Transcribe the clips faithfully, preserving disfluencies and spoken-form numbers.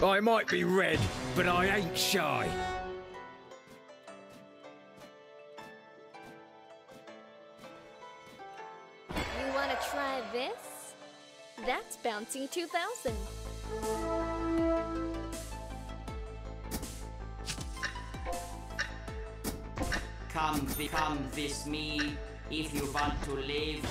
I might be red, but I ain't shy. You want to try this? That's Bouncy two thousand. Come, come with me if you want to live.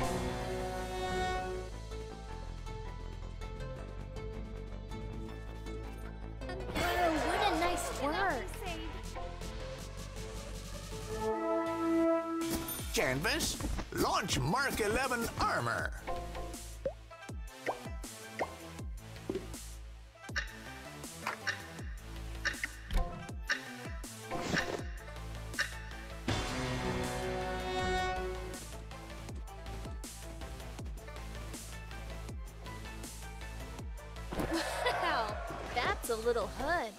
Oh, what a nice work. Canvas, launch Mark eleven armor. Wow, that's a little hood.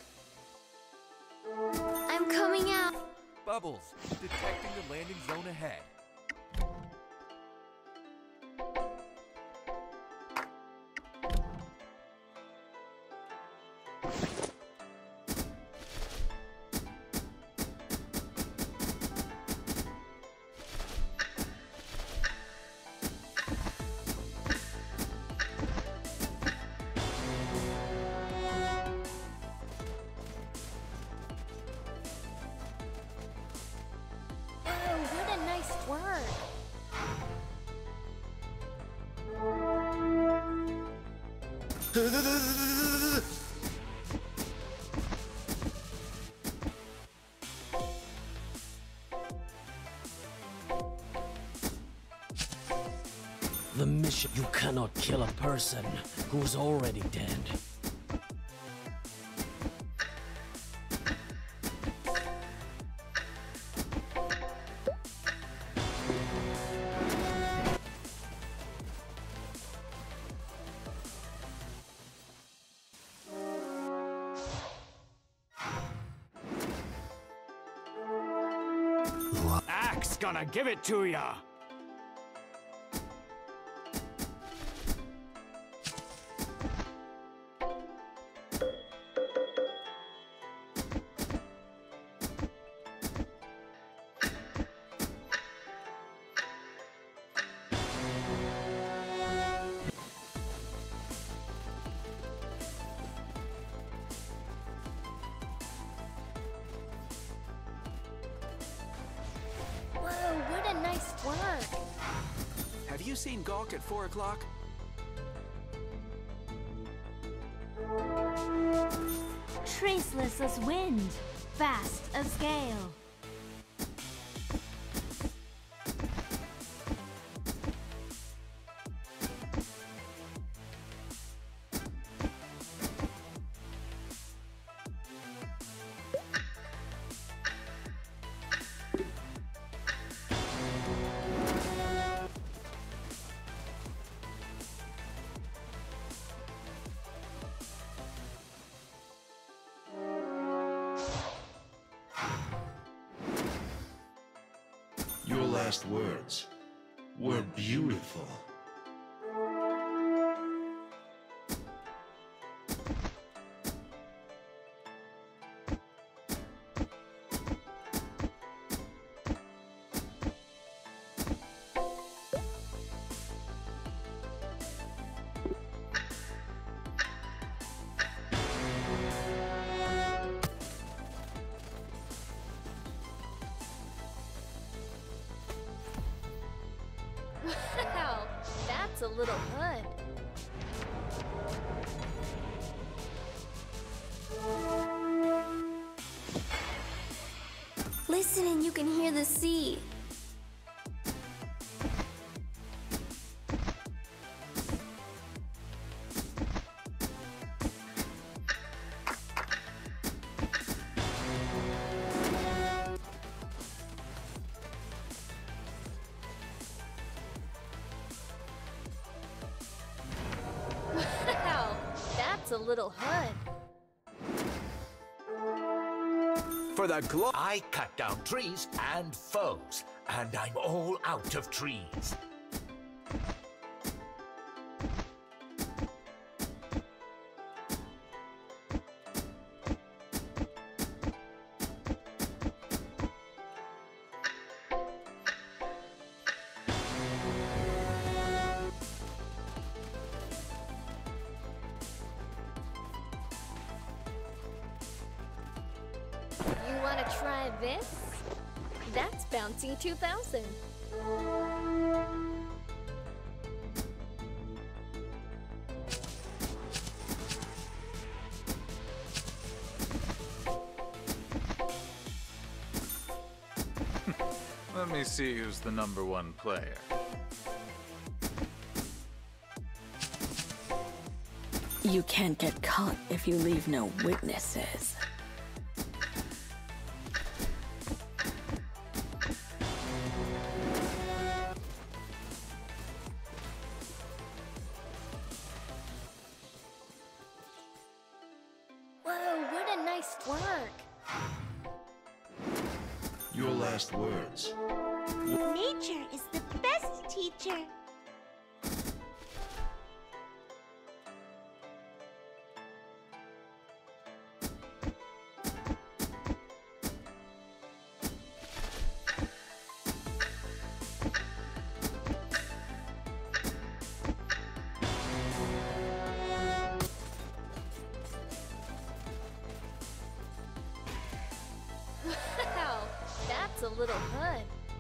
I'm coming out. Bubbles, detecting the landing zone ahead. The mission: you cannot kill a person who's already dead. Axe gonna give it to ya! Whoa, what a nice work. Have you seen Gawk at four o'clock? Traceless as wind, fast as gale. Your last words were beautiful. Wow, that's a little hood. Listen and you can hear the sea. Wow, that's a little hood. For the glow, I cut down trees and foes, and I'm all out of trees. try this? That's bouncing two thousand. Let me see who's the number one player. You can't get caught if you leave no witnesses. Whoa, what a nice twerk. Your last words. Nature is the best teacher. Wow, that's a little hood.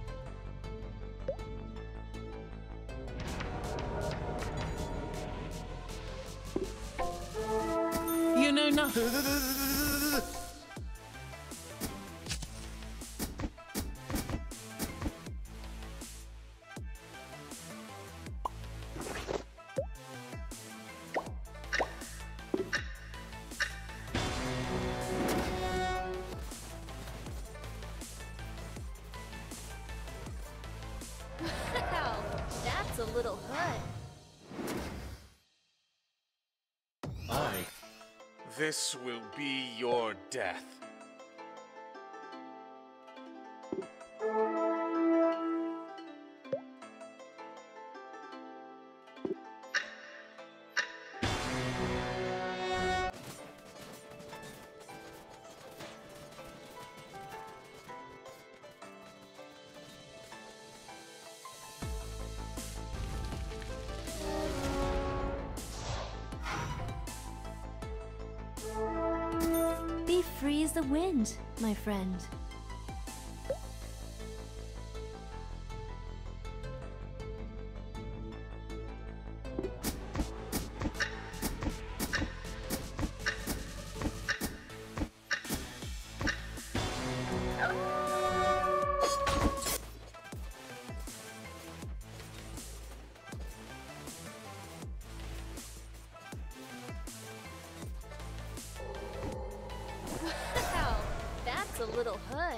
You know nothing. Wow, that's a little hood. I. This will be your death. Be free as the wind, my friend. Wow, that's a little hood.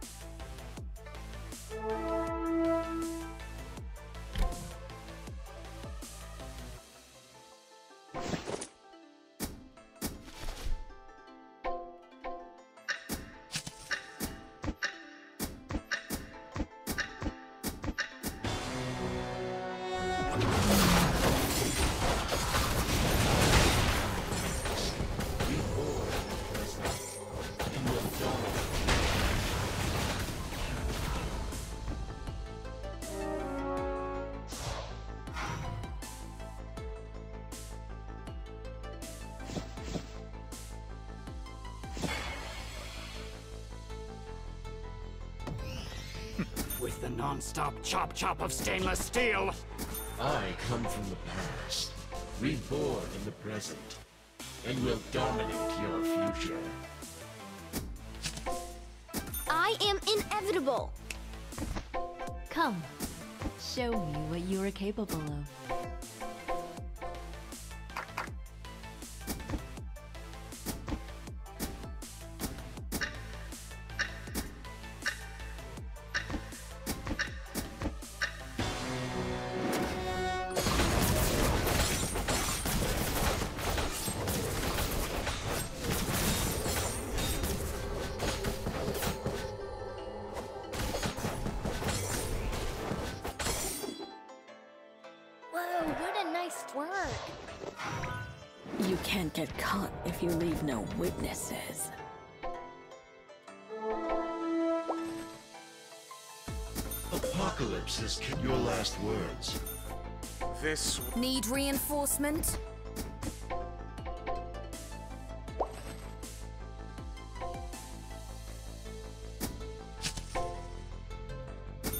With the non-stop chop-chop of stainless steel. I come from the past, reborn in the present, and will dominate your future. I am inevitable. Come, show me what you are capable of. Whoa, what a nice twerk. You can't get caught if you leave no witnesses. Apocalypse is your last words. This. Need reinforcement?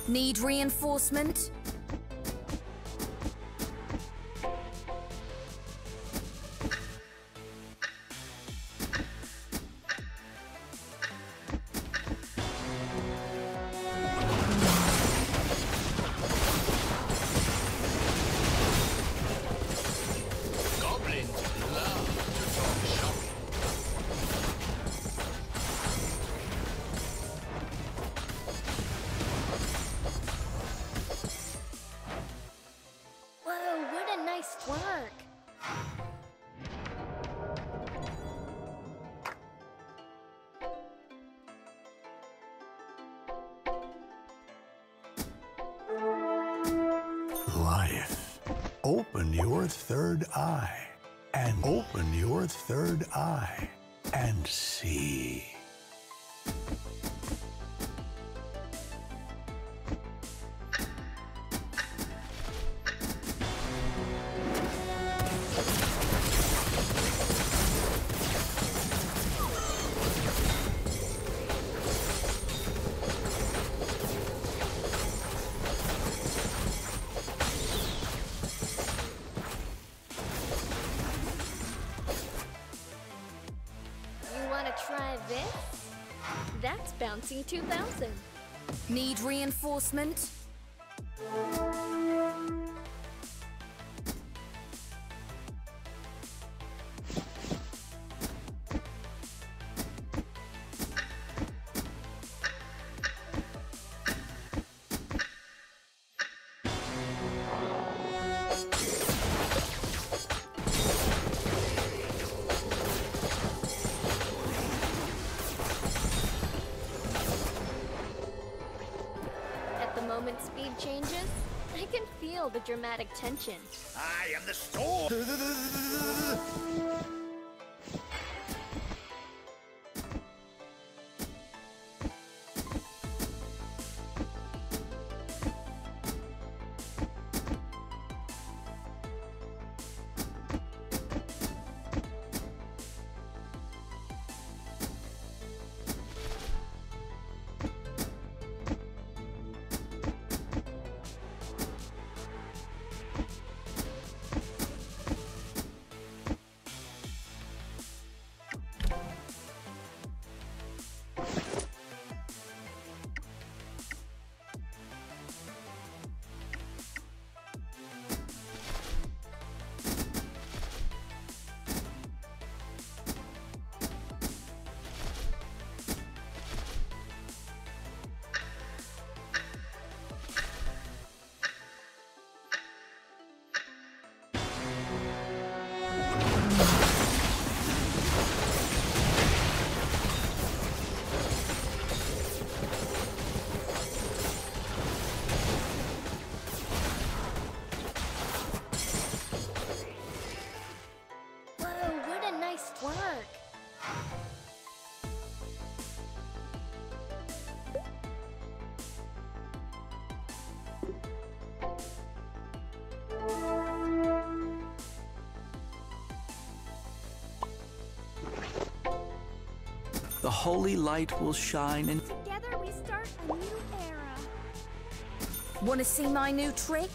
Need reinforcement? Work. Life. Open your third eye. And open your third eye. And see. Try this? That's Bounty two thousand. Need reinforcement? Moment speed changes, I can feel the dramatic tension. I am the storm! Work. The holy light will shine and together we start a new era. Want to see my new trick?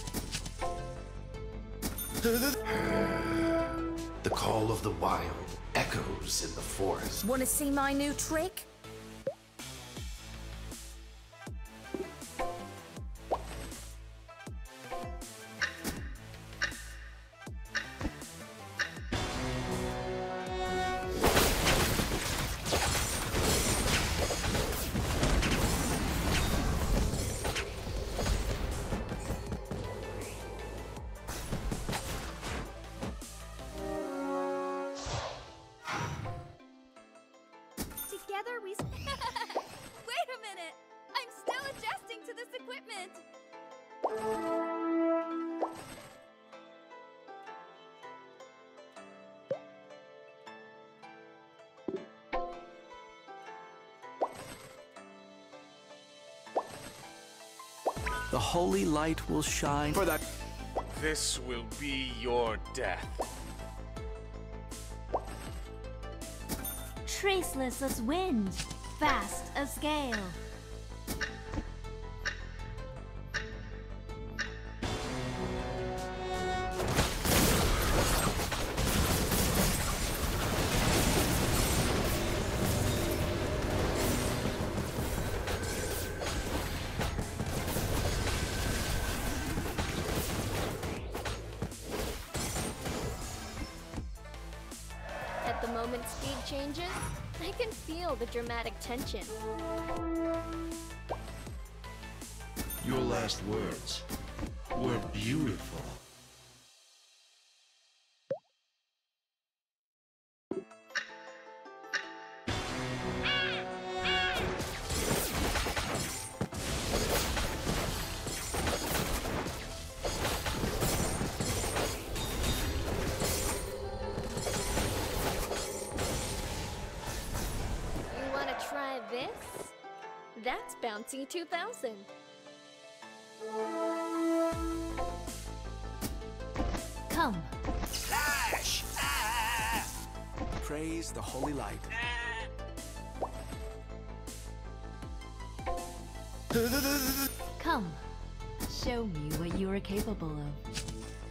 The call of the wild echoes in the forest. Wanna see my new trick? Together we. Wait a minute! I'm still adjusting to this equipment! The holy light will shine for that. This will be your death. Traceless as wind, fast as gale. At the moment speed changes, I can feel the dramatic tension. Your last words were beautiful. Try this? That's Bounty two thousand. Come. Flash! Ah! Praise the holy light. Come. Show me what you are capable of.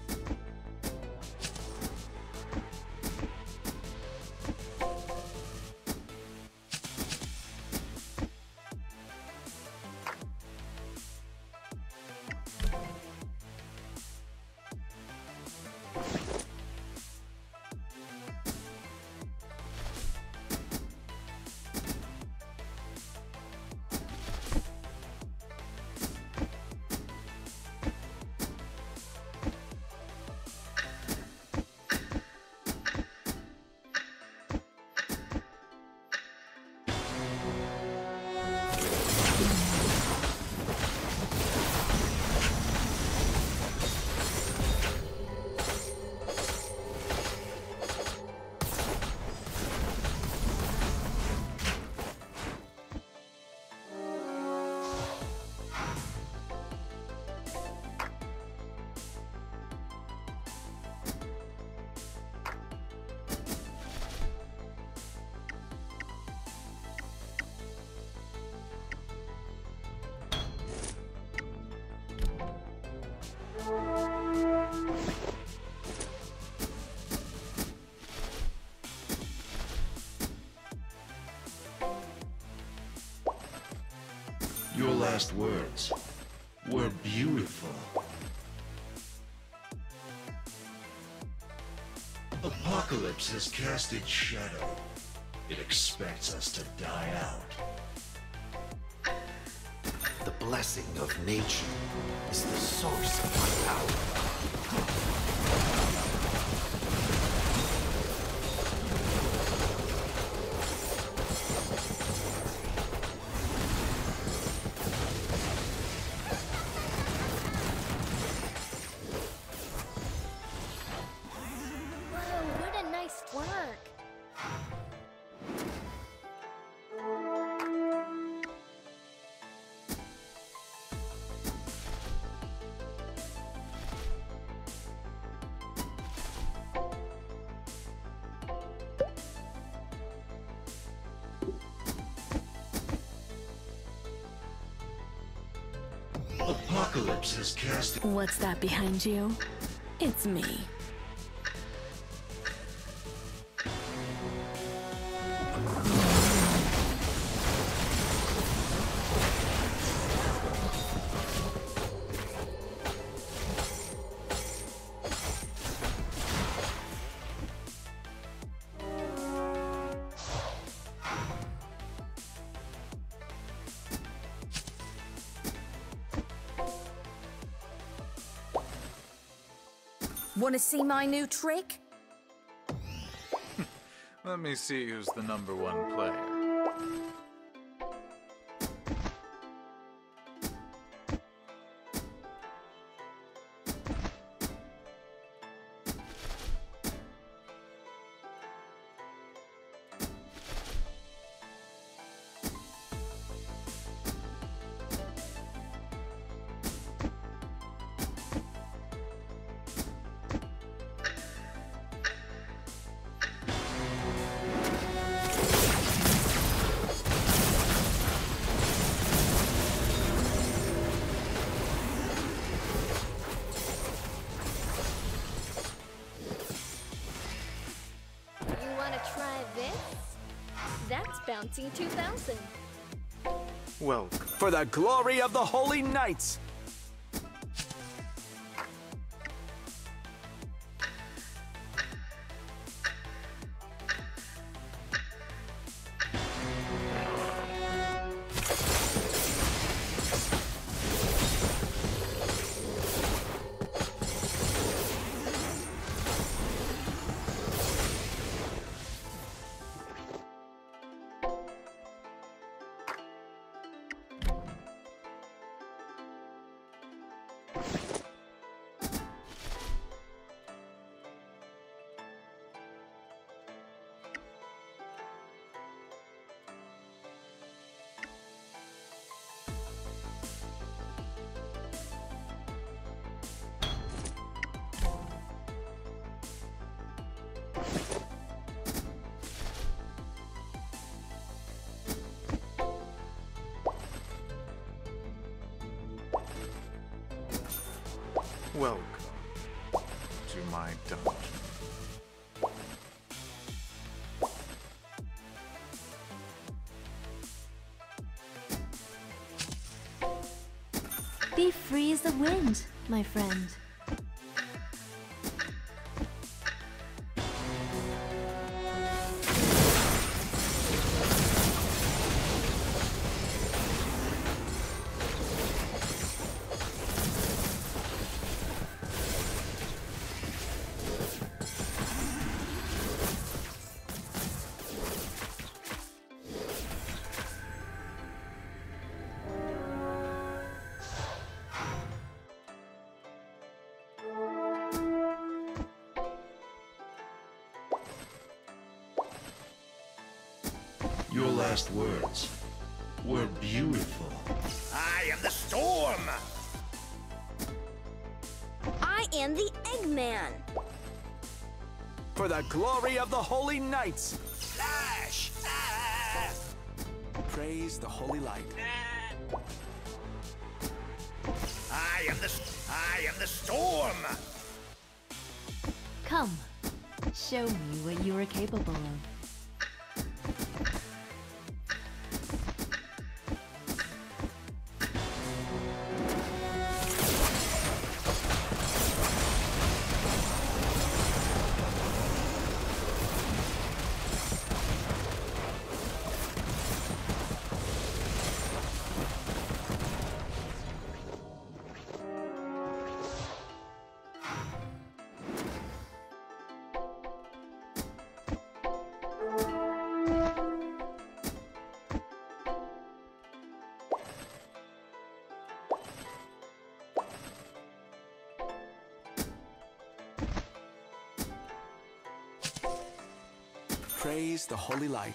Your last words were beautiful. Apocalypse has cast its shadow. It expects us to die out. The blessing of nature is the source of my power. Whoa, what a nice work! Apocalypse has cast. What's that behind you? It's me. Want to see my new trick? Let me see who's the number one player. Bounty two thousand. Welcome. For the glory of the Holy Knights! Welcome to my dungeon. Be free as the wind, my friend. Your last words were beautiful. I am the storm! I am the Eggman. For the glory of the Holy Knights! Flash! Ah! Praise the Holy Light. I am the... I am the storm! Come, show me what you are capable of. Praise the Holy Light.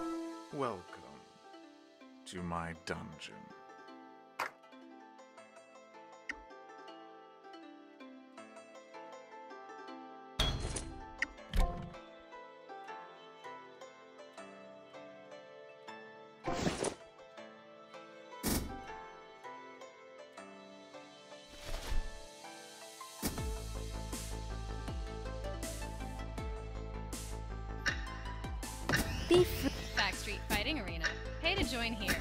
Welcome to my dungeon. Be free. Backstreet Fighting Arena. Pay to join here.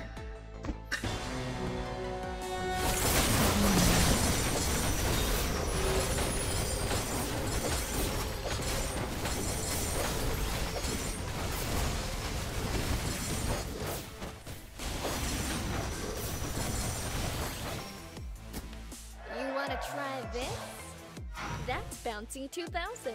You want to try this? That's Bouncy two thousand.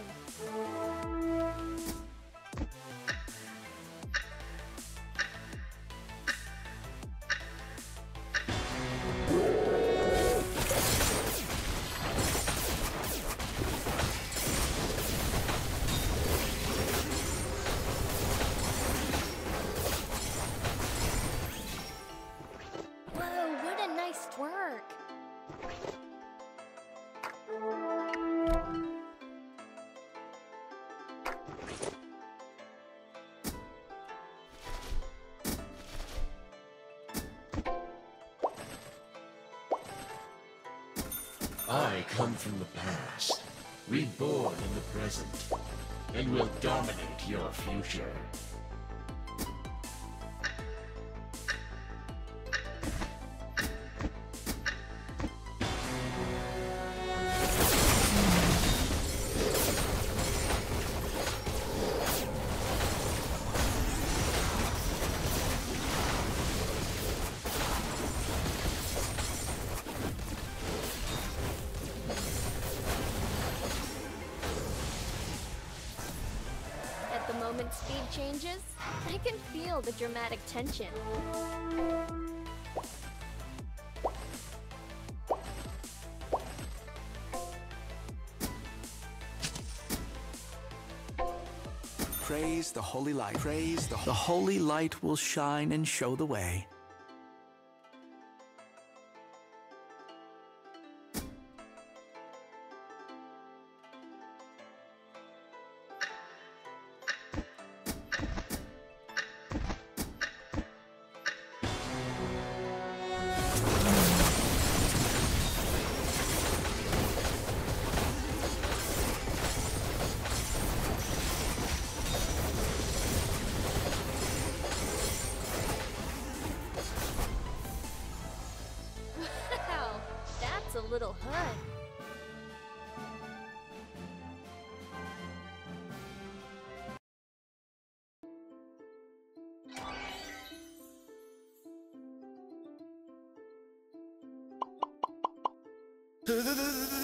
Whoa, what a nice twerk. I come from the past, reborn in the present, and will dominate your future. At the moment speed changes, I can feel the dramatic tension. Praise the holy light. Praise the, the holy light will shine and show the way. Wow, that's a little hood. The